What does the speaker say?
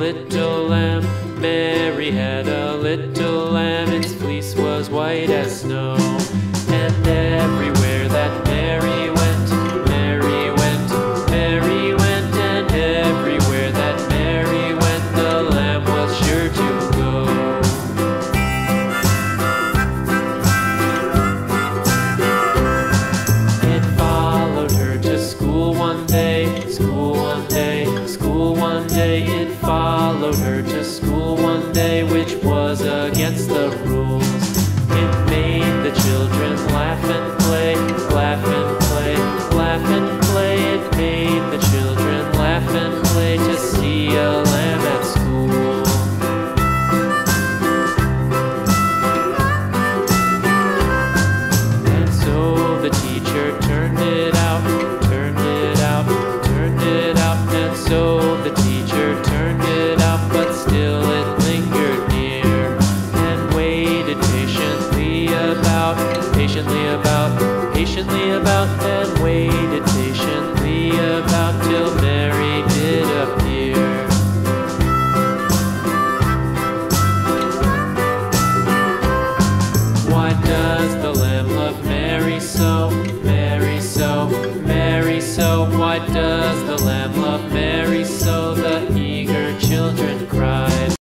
little lamb. Mary had a little lamb, its fleece was white as snow. And everywhere that Mary went, Mary went, Mary went, and everywhere that Mary went, the lamb was sure to go. It followed her to school one day, school one day, school one day. It followed her to school one day, which was against the rules. It made the children laugh and play, laugh and play, laugh and play. It made the children laugh and play to see a lamb at school. And so the teacher turned it out, turned it out, turned it out. And so the teacher turned it out, but still it lingered near and waited patiently about, patiently about, patiently about, and waited patiently about till Mary did appear. Why does the